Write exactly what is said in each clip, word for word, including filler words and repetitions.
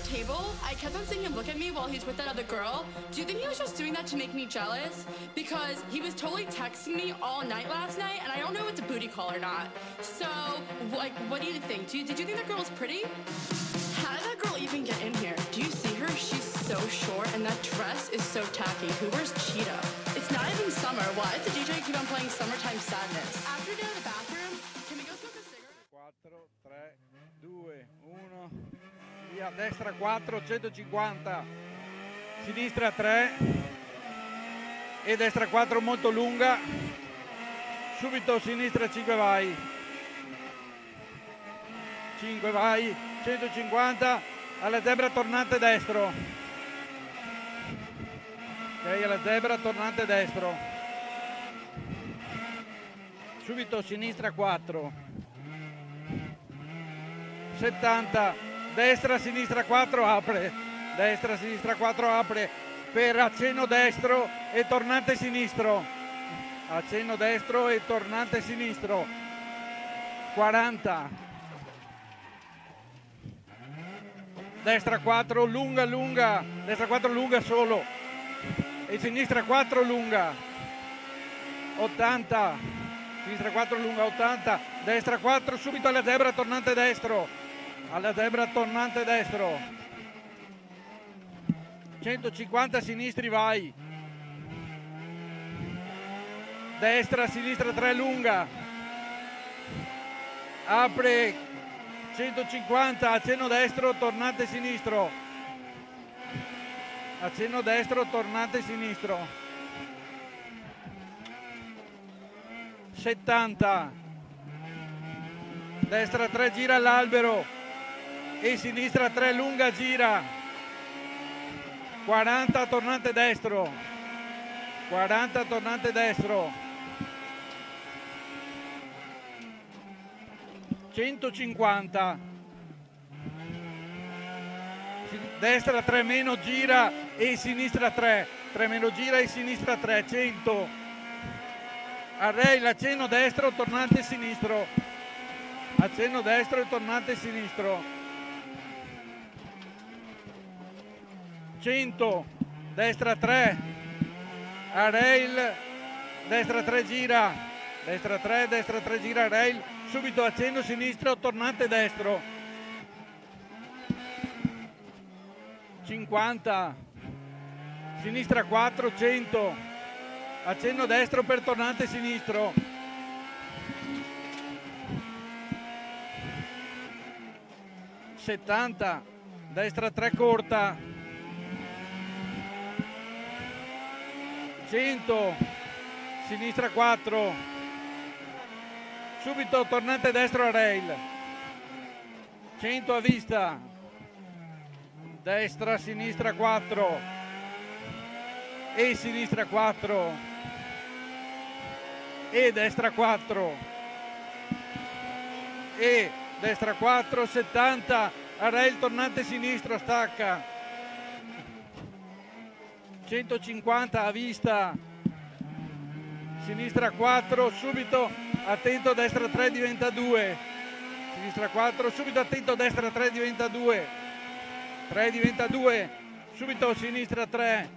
table, I kept on seeing him look at me while he's with that other girl. Do you think he was just doing that to make me jealous? Because he was totally texting me all night last night, and I don't know if it's a booty call or not. So, like, what do you think? Do you, did you think that girl was pretty? How did that girl even get in here? Do you see her? She's so short, and that dress is so tacky. Who wears cheetah? It's not even summer. Why does the D J keep on playing Summertime Sadness? After we get to the bathroom, can we go smoke a cigarette? quattro, tre, due, uno, via, destra quattro, centocinquanta, sinistra tre e destra quattro molto lunga, subito sinistra cinque vai, cinque vai, centocinquanta, alla zebra tornante destro, ok, alla zebra tornante destro, subito sinistra quattro, settanta, destra, sinistra quattro, apre, destra, sinistra quattro, apre, per accenno destro e tornante sinistro, accenno destro e tornante sinistro, quaranta, destra quattro, lunga, lunga, destra quattro lunga solo, e sinistra quattro lunga, ottanta, sinistra quattro lunga, ottanta, destra quattro, subito alla zebra, tornante destro, alla zebra tornante destro, centocinquanta sinistri vai, destra, sinistra tre lunga, apre, centocinquanta, accenno destro, tornante sinistro, accenno destro, tornante sinistro, settanta, destra tre gira all'albero e sinistra tre lunga gira, quaranta tornante destro, quaranta tornante destro, centocinquanta, destra tre meno gira e sinistra tre, tre meno gira e sinistra tre, cento, a rail, accenno destro, tornante sinistro, accenno destro e tornante sinistro, cento, destra tre, a rail, destra tre gira, destra tre, destra tre gira, a rail, subito accenno sinistro, tornante destro, cinquanta, sinistra quattro, cento, accenno destro per tornante sinistro, settanta, destra tre corta, cento, sinistra quattro, subito tornante destro a rail, cento a vista, destra, sinistra quattro e sinistra quattro e destra quattro e destra quattro, settanta, a rail tornante sinistro, stacca, centocinquanta a vista, sinistra quattro, subito attento, destra tre diventa due, sinistra quattro, subito attento, destra tre diventa due, tre diventa due, subito sinistra tre,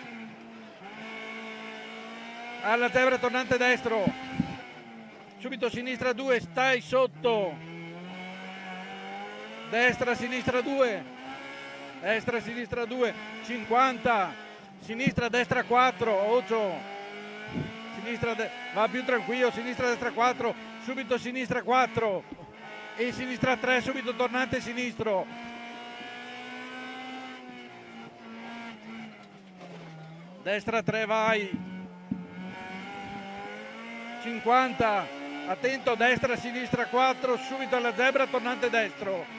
alla zebra tornante destro, subito sinistra due, stai sotto, destra sinistra due, destra sinistra due, cinquanta, sinistra destra quattro, ocio, sinistra de- va più tranquillo, sinistra destra quattro, subito sinistra quattro e sinistra tre, subito tornante sinistro, destra tre vai, cinquanta, attento, destra sinistra quattro, subito alla zebra, tornante destro,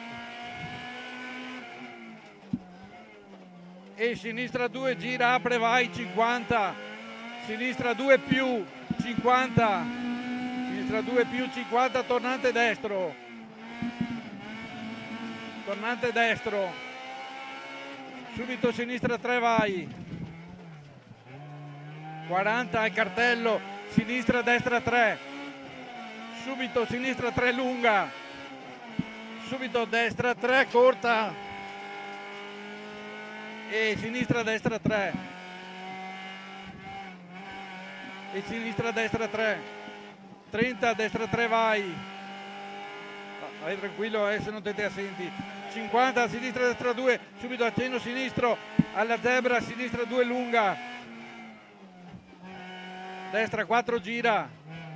e sinistra due gira, apre vai, cinquanta, sinistra due più, cinquanta, sinistra due più, cinquanta, tornante destro, tornante destro, subito sinistra tre vai, quaranta al cartello, sinistra destra tre, subito sinistra tre lunga, subito destra tre corta, e sinistra destra tre, e sinistra destra tre, trenta destra tre vai, vai tranquillo eh, se non siete assenti, cinquanta sinistra destra due, subito accenno sinistro alla zebra, sinistra due lunga, destra quattro gira,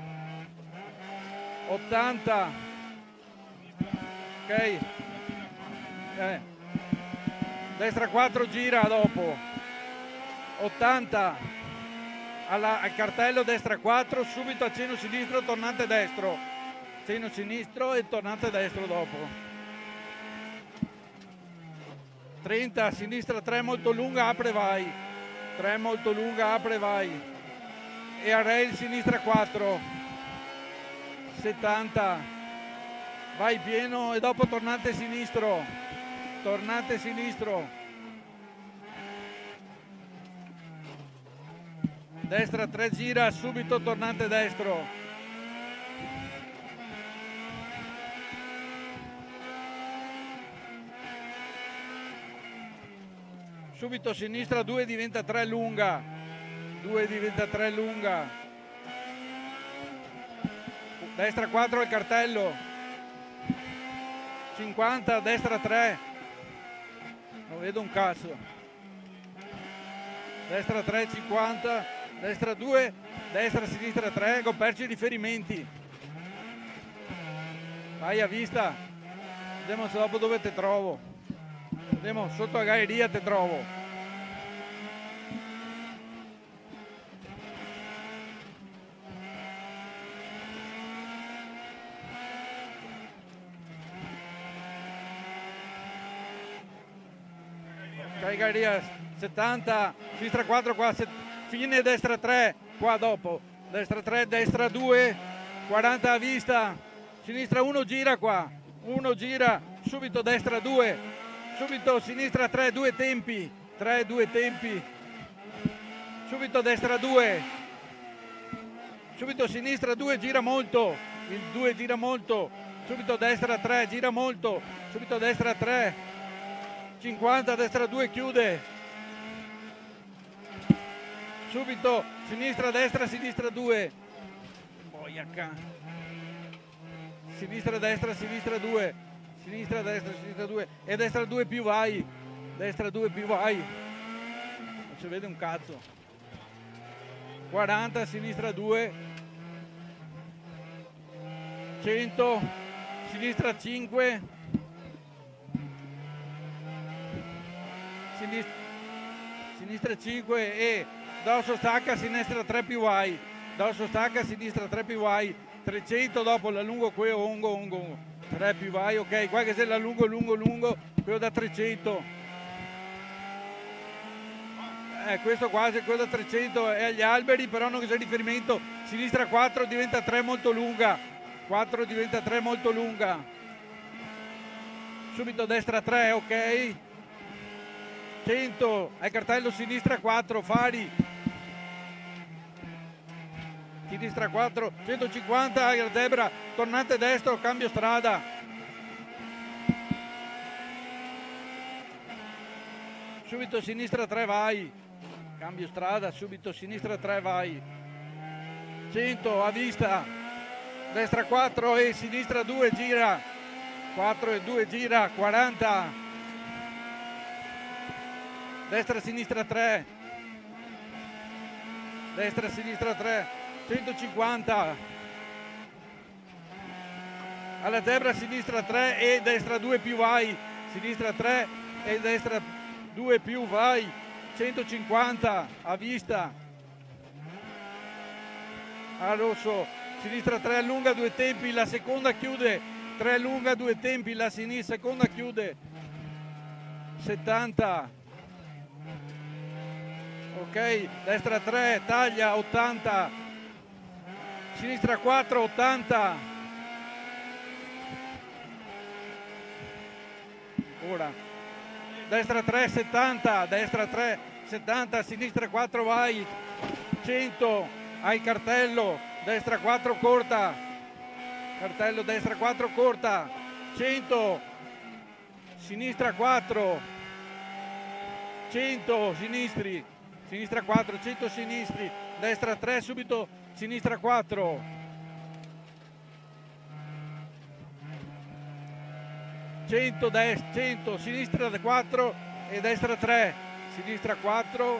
ottanta, ok, eh. destra quattro gira dopo, ottanta alla, al cartello destra quattro, subito accenno sinistro, tornante destro, accenno sinistro e tornante destro dopo, trenta sinistra tre molto lunga, apre vai, tre molto lunga, apre vai, e a rail sinistra quattro, settanta, vai pieno e dopo tornante sinistro, tornante sinistro, destra tre gira, subito tornante destro, subito sinistra due diventa tre lunga, due diventa tre lunga, destra quattro al cartello, cinquanta destra tre, non vedo un cazzo, destra tre cinquanta, destra due, destra sinistra tre, ho perso i riferimenti, vai a vista, vediamo se dopo dove te trovo, vediamo sotto la galleria te trovo. Galleria settanta, sinistra quattro qua, set, fine destra tre, qua dopo, destra tre, destra due, quaranta a vista, sinistra uno gira qua, uno gira, subito destra due, subito sinistra tre, due tempi, tre, due tempi, subito destra due, subito sinistra due, gira molto, il due gira molto, subito destra tre, gira molto, subito destra tre, cinquanta destra due chiude, subito sinistra destra sinistra due, boiaca, sinistra destra sinistra due, sinistra destra sinistra due e destra due più vai, destra due più vai, non si vede un cazzo, quaranta sinistra due, cento sinistra cinque, Sinistra, sinistra cinque e dosso stacca, sinistra tre più vai, dosso stacca, sinistra tre più vai, trecento dopo la lungo qui, ongo, ongo, tre più vai, ok, qua che se la lungo, lungo, lungo, quello da trecento, eh, questo quasi, quello da trecento è agli alberi, però non c'è riferimento, sinistra quattro diventa tre molto lunga, quattro diventa tre molto lunga, subito destra tre, ok, cento al cartello sinistra quattro, fari, sinistra quattro, centocinquanta alla zebra, tornante destro, cambio strada, subito sinistra tre vai, cambio strada, subito sinistra tre vai, cento a vista, destra quattro e sinistra due gira, quattro e due gira, quaranta, destra sinistra tre, destra sinistra tre, centocinquanta, alla zebra sinistra tre e destra due più vai, sinistra tre e destra due più vai, centocinquanta a vista, a rosso, sinistra tre allunga due tempi, la seconda chiude, tre allunga due tempi, la sinistra seconda chiude, settanta, ok, destra tre, taglia, ottanta, sinistra quattro, ottanta, ora, destra tre, settanta, destra tre, settanta, sinistra quattro, vai, cento, hai cartello, destra quattro, corta, cartello, destra quattro, corta, cento, sinistra quattro, cento sinistri, sinistra quattro, cento sinistri, destra tre, subito sinistra quattro, cento, destra, cento, sinistra quattro e destra tre, sinistra quattro,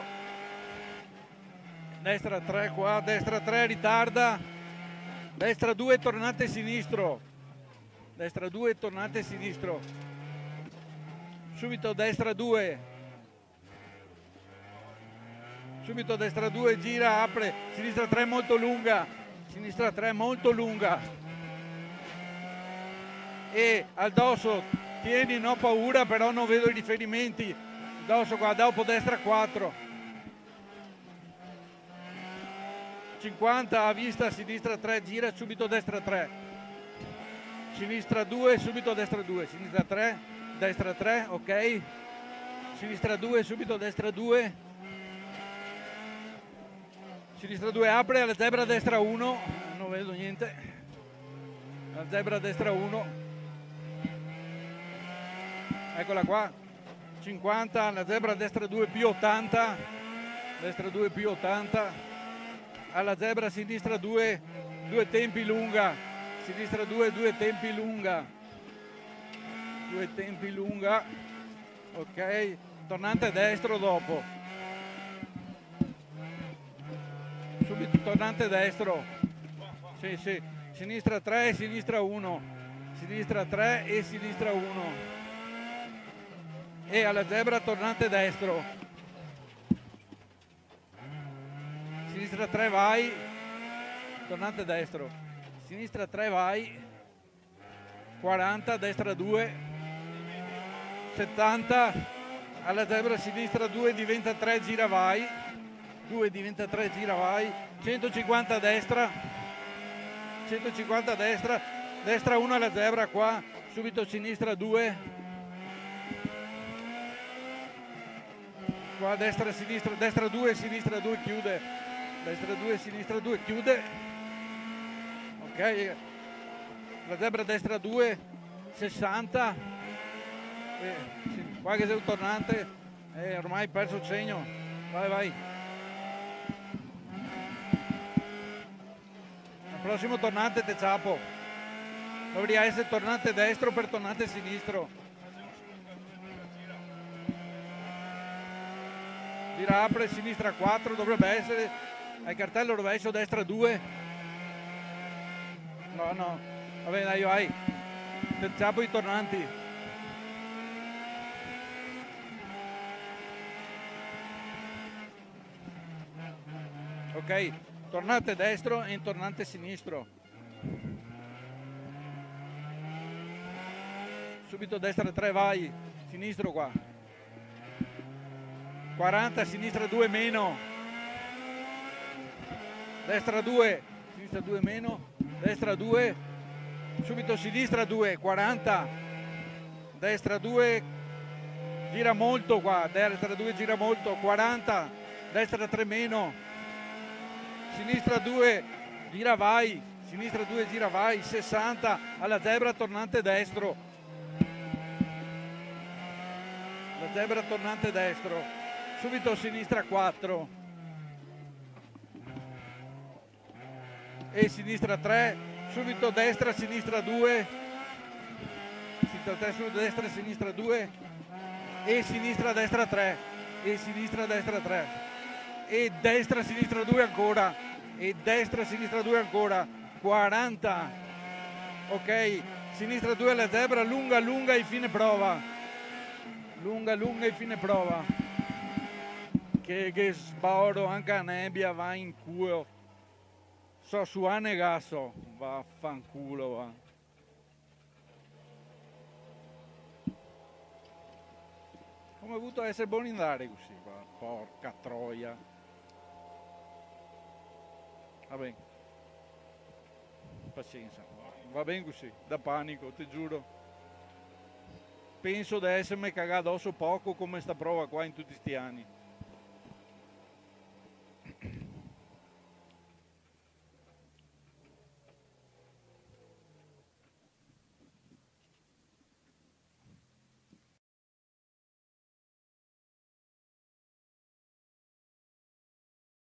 destra tre qua, destra tre, ritarda, destra due, tornante sinistro, destra due, tornante sinistro, subito destra due, subito destra due, gira, apre, sinistra tre molto lunga, sinistra tre molto lunga e al dosso tieni, no paura, però non vedo i riferimenti, dosso qua, dopo destra quattro, cinquanta a vista, sinistra tre, gira, subito destra tre, sinistra due, subito destra due, sinistra tre, destra tre, ok, sinistra due, subito destra due, sinistra due, apre alla zebra destra uno, non vedo niente, alla zebra destra uno, eccola qua, cinquanta, alla zebra destra due più ottanta, destra due più ottanta, alla zebra sinistra due, due tempi lunga, sinistra due, due tempi lunga, due tempi lunga, ok, tornante destro dopo, subito tornante destro, sì sì, sinistra tre e sinistra uno, sinistra tre e sinistra uno, e alla zebra tornante destro, sinistra tre vai, tornante destro, sinistra tre vai, quaranta, destra due, settanta, alla zebra sinistra due diventa tre, gira vai, due diventa tre, gira vai, centocinquanta a destra, centocinquanta a destra, destra uno alla zebra qua, subito sinistra due, qua destra sinistra, destra due, sinistra due chiude, destra due, sinistra due chiude, ok, la zebra destra due, sessanta, eh, sì, qua che sei un tornante, eh, ormai perso il segno, vai vai, al prossimo tornante te ciapo, dovrebbe essere tornante destro per tornante sinistro, gira apre, sinistra quattro, dovrebbe essere, al cartello rovescio, destra due, no no, va bene dai vai, te ciapo i tornanti, ok, tornante destro e tornante sinistro, subito destra tre vai, sinistro qua, quaranta, sinistra due meno, destra due, sinistra due meno, destra due, subito sinistra due, quaranta, destra due, gira molto qua, destra due gira molto, quaranta, destra tre meno, sinistra due, gira vai, sinistra due gira vai, sessanta, alla zebra tornante destro, la zebra tornante destro, subito sinistra quattro, e sinistra tre, subito destra, sinistra due, sinistra tre, subito destra, sinistra due, e sinistra, destra tre, e sinistra, destra tre, e destra, sinistra due ancora, e destra, sinistra due ancora, quaranta, ok, sinistra due alla zebra, lunga, lunga e fine prova, lunga, lunga e fine prova, che, che sbauro, anche a nebbia va in culo. So su a negasso, vaffanculo va. Come ho avuto a essere buoni in andare così qua, porca troia. Va bene. Pazienza, va bene così, da panico, ti giuro. Penso di essermi cagato addosso poco come sta prova qua in tutti sti anni.